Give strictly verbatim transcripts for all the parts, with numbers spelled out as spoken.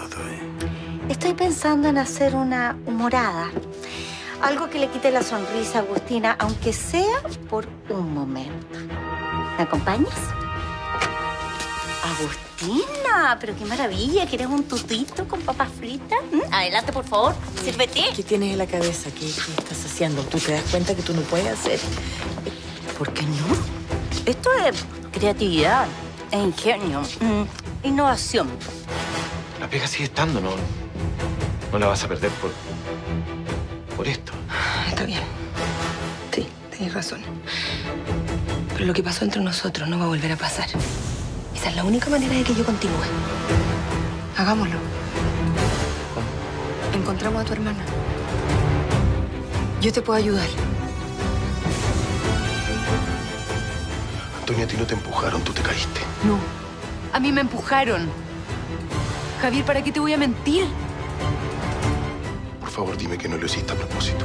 pensando todavía? Estoy pensando en hacer una humorada. Algo que le quite la sonrisa a Agustina, aunque sea por un momento. ¿Me acompañas? Agustina, pero qué maravilla. ¿Quieres un tutito con papas fritas? ¿Mm? Adelante, por favor. Sírvete. ¿Qué tienes en la cabeza? ¿Qué, ¿Qué estás haciendo? ¿Tú te das cuenta que tú no puedes hacer? ¿Por qué no? Esto es creatividad, es ingenio, mm, innovación. La pega sigue estando, ¿no? No la vas a perder por... por esto. Está bien. Sí, tienes razón. Pero lo que pasó entre nosotros no va a volver a pasar. Esa es la única manera de que yo continúe. Hagámoslo. Encontramos a tu hermana. Yo te puedo ayudar. Antonio, a ti no te empujaron, tú te caíste. No, a mí me empujaron. Javier, ¿para qué te voy a mentir? Por favor, dime que no lo hiciste a propósito.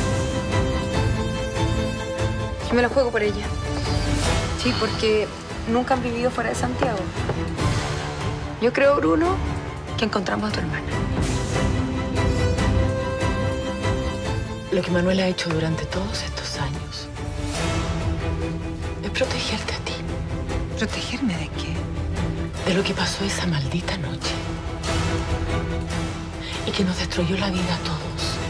Yo me la juego por ella. Sí, porque nunca han vivido fuera de Santiago. Yo creo, Bruno, que encontramos a tu hermana. Lo que Manuel ha hecho durante todos estos años es protegerte a ti. ¿Protegerme de qué? De lo que pasó esa maldita noche. Y que nos destruyó la vida a todos.